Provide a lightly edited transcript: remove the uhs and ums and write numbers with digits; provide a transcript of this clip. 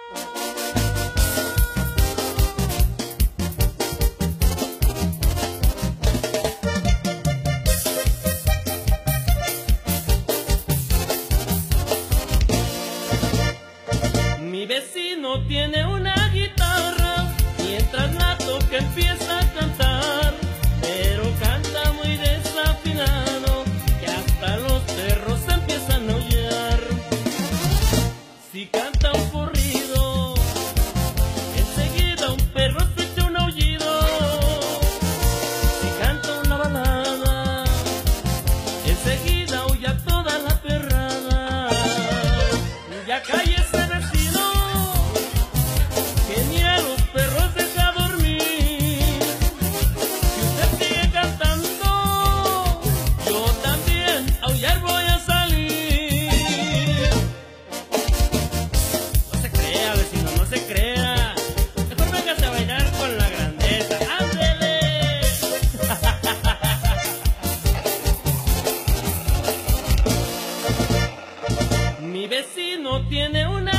Mi vecino tiene una guitarra, mientras la toca empieza a cantar, pero canta muy desafinado, que hasta los perros empiezan a aullar. Si canta un corrido, enseguida un perro se echa un aullido. Si canta una balada, enseguida aúlla toda la perrada. Ya cállese, vecino, que ni a los perros deja dormir. Si usted sigue cantando, yo también a aullar voy a salir. No se crea, vecino, no se crea. Mejor véngase a bailar con la grandeza. ¡Ándele! Mi vecino tiene una